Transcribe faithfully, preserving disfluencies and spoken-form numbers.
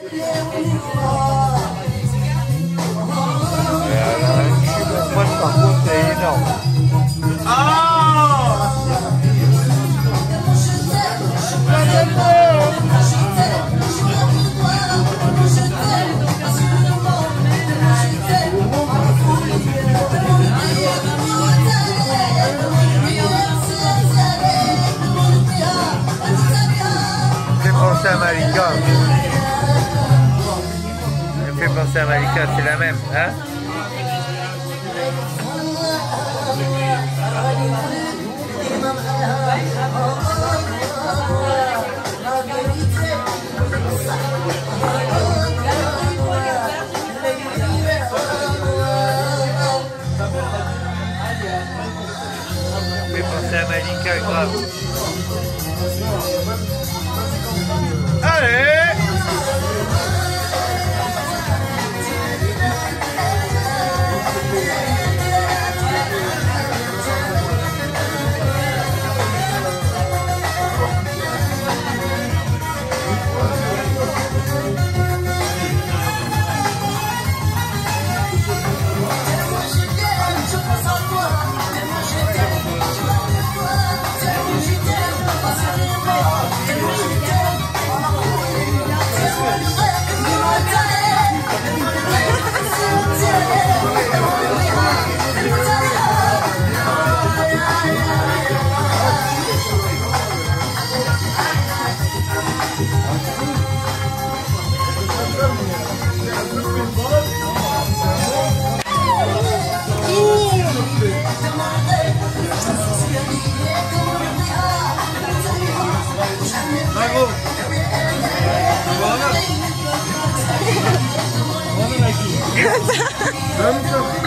Moi, par contre, c'est énorme. Ah! Ça fait penser à Malika. Ça fait penser à Malika, c'est la même, hein? Ça fait penser à Malika, grave. Allez! Bravo! Voilà! Voilà la guille!